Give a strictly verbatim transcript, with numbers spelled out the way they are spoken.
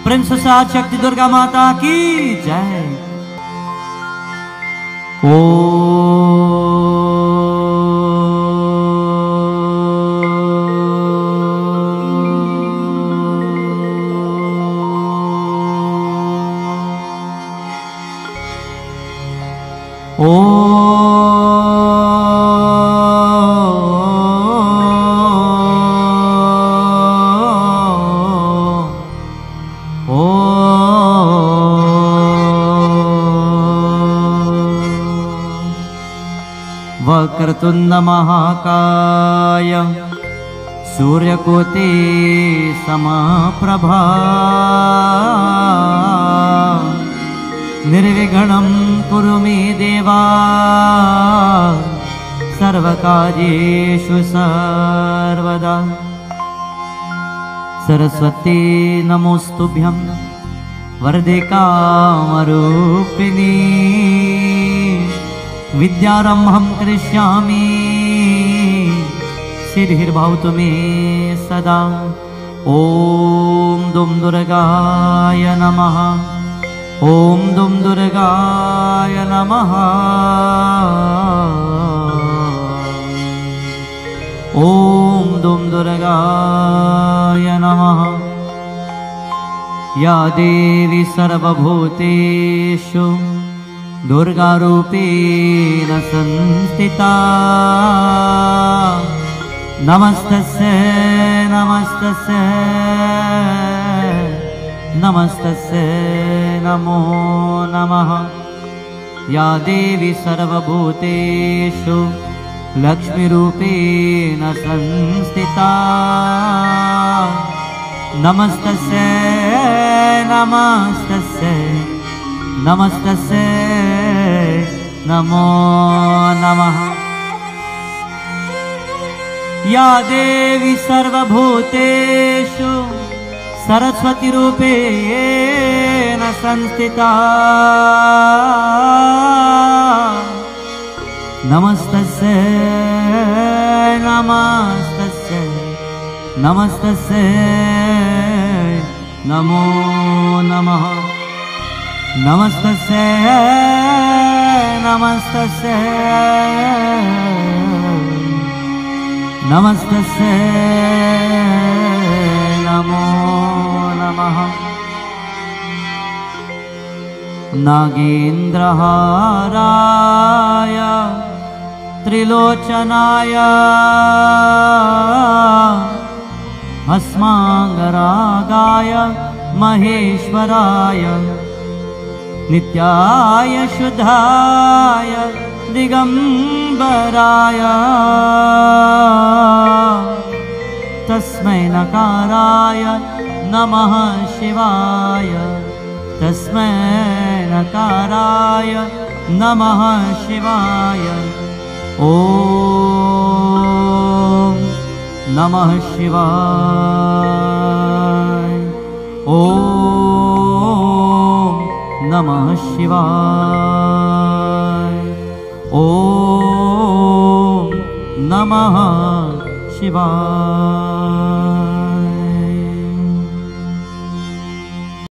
Prince सात शक्ति दुर्गा माता की जय। ओ वक्रतुंड महाकाय सूर्यकोटि समप्रभा निर्विघ्नं कुरु मे देवा सर्वकार्येषु सर्वदा। सरस्वती नमोस्तुभ्यं वरदे कामरूपिणी विद्यारंभं करिष्यामि सिद्धिर्भवतु मे सदा। ॐ दुं दुर्गाय नमः। ॐ दुं दुर्गाय नमः। ॐ दुं दुर्गाय नमः। या देवी सर्वभूतेषु दुर्गारूपेण संस्थिता नमस्तस्यै नमस्तस्यै नमस्तस्यै नमो नमः। या देवी सर्वभूतेषु लक्ष्मीरूपेण संस्थिता नमस्तस्यै नमस्तस्यै नमस्तस्यै नमो नमः। या देवी सर्वभूतेषु सरस्वती रूपेण संस्थिता नमस्तस्यै नमस्तस्यै नमस्तस्यै नमो नमः। नमस्तस्यै नमस्तस्यै नमस्तस्यै नमो नमः। नागेन्द्रहाराय त्रिलोचनाय भस्मांगरागाय महेश्वराय नित्याय शुद्धाय दिगंबराय तस्मै नकाराय नमः शिवाय। तस्मै नकाराय नमः शिवाय। ॐ नमः शिवाय। ॐ नमः शिवाय। ॐ नमः शिवाय।